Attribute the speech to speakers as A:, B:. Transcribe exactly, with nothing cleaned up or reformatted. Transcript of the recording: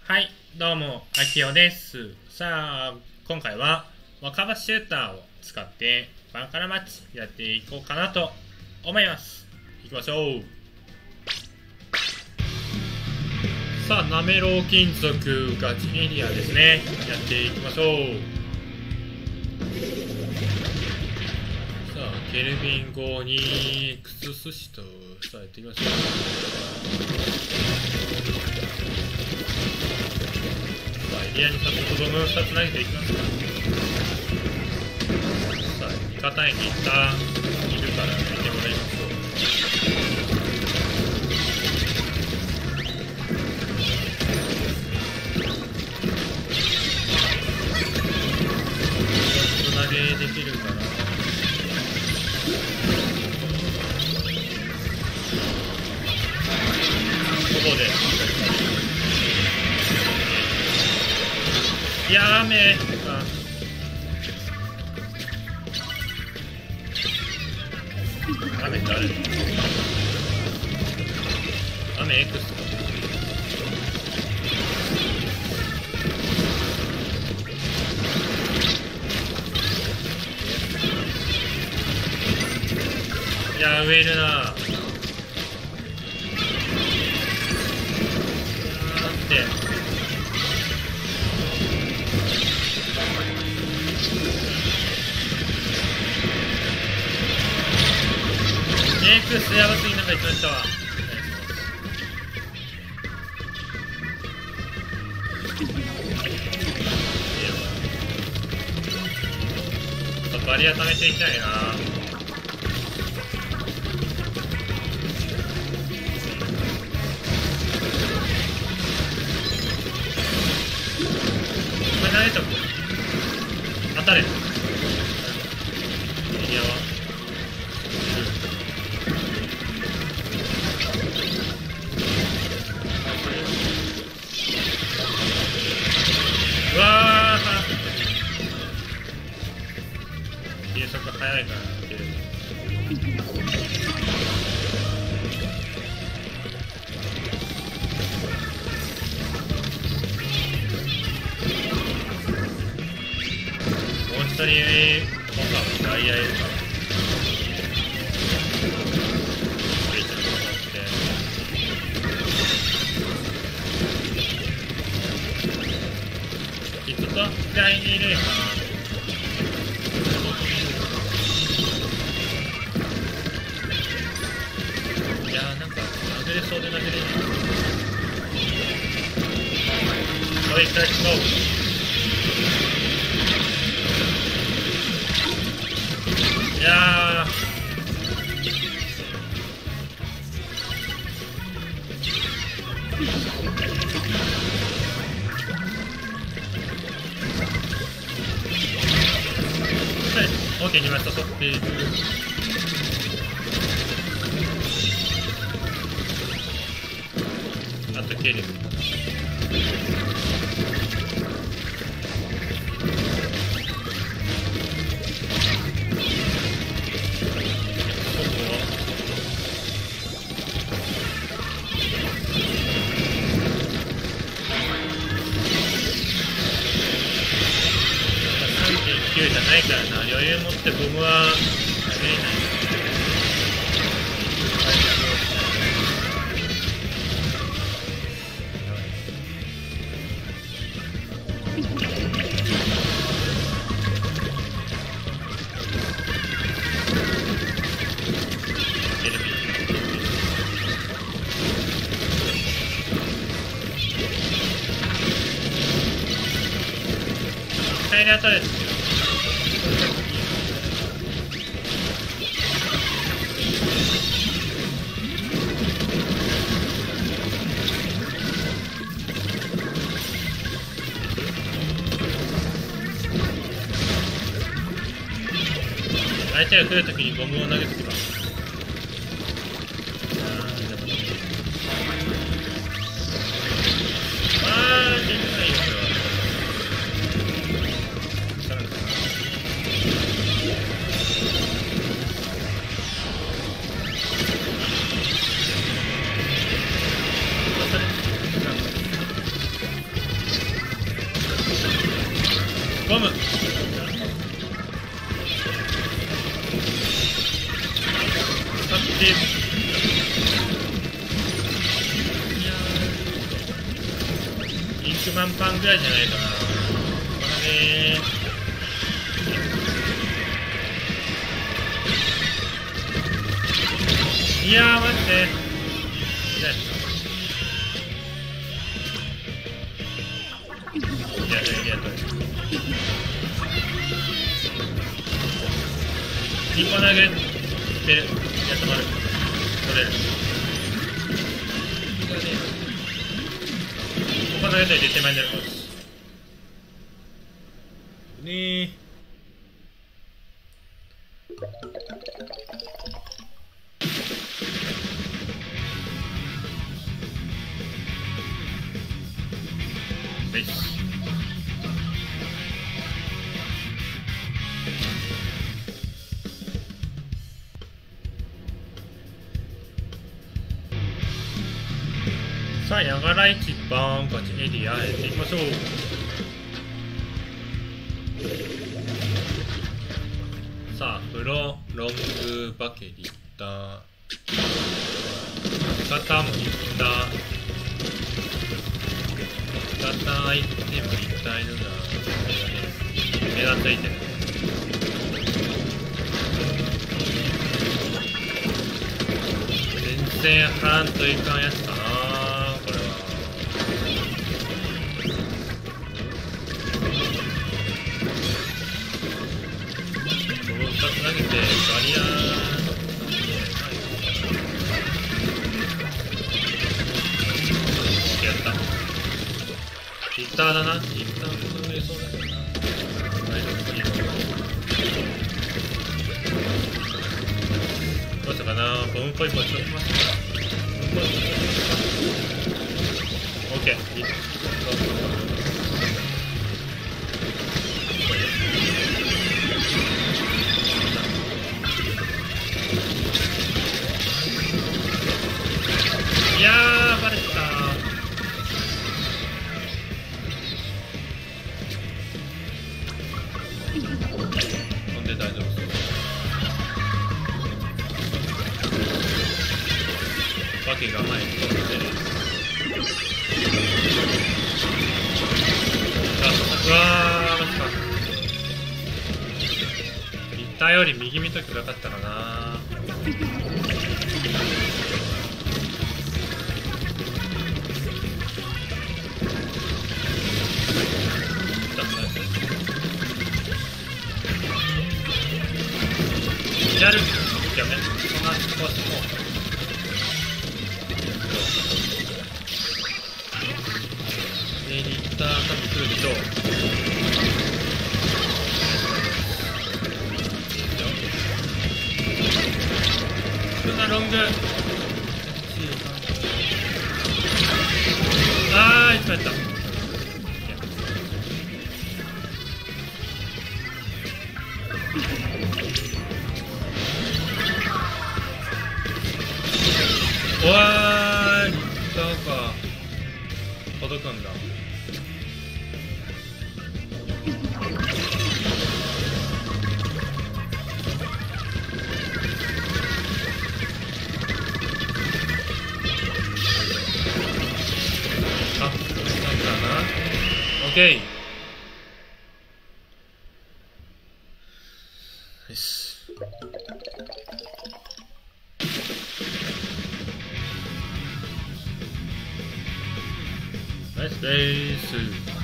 A: はい、どうも、あきおです。さあ、今回は若葉シューターを使ってバンカラマッチやっていこうかなと思います。いきましょう。さあ、なめろう金属ガチエリアですね。やっていきましょう。さあ、ケルビン号に靴寿司とさあやっていきましょう。エリアに先ほどのふたつ投げていきますか。さあ、味方にいたいるから見てもらいましょう。投げできるかな。ここでやめか。雨誰？雨 X か。いや植えるな。なんて。X やばすぎなんか一番下は。ちょっとバリア貯めていきたいな。これ投げとく。当たれ。エリアはうわー計測早いからってもう一人僕は外野いるから左にいるよな。いやーなんか殴れそうで殴れない。おい一回使おう。いやーオーケーにました。取っている。あと蹴る。さんてんきゅうじゃないからな。余裕持ってボムは投げれない。帰り当たる。相手が来るときにゴムを投げつけば。あー、できないよ、これは。 ゴム使っていやーインク満パンぐらいじゃないかな。これねーいやー待っていやいやいや一個投げてやってもらう取れるここ投げたら出てまいになるねーよしさあ、やがら一番勝ちエリアへ行っていきましょう。さあ、風呂、ロングバケリッタ肩もいった肩いってもいったいるな。目がついてる。全然半といかんやつかな。投げてバリアーやったヒッターだな。ヒッターも売れそうだけどな。どうしたかな。ボンポイポイしときますか。ボンポイポイしときますか。 OK。 いやーバレたー。飛んで大丈夫そう。バケが前に飛んであうわーマジか。言ったより右見ときばよかったかな。やるけどね、そんな少しもエリッターカプールとこんなロングあーいつもやった。おわーいったか届くんだ。あ、なんだな。オッケー。よし。ナイスベース。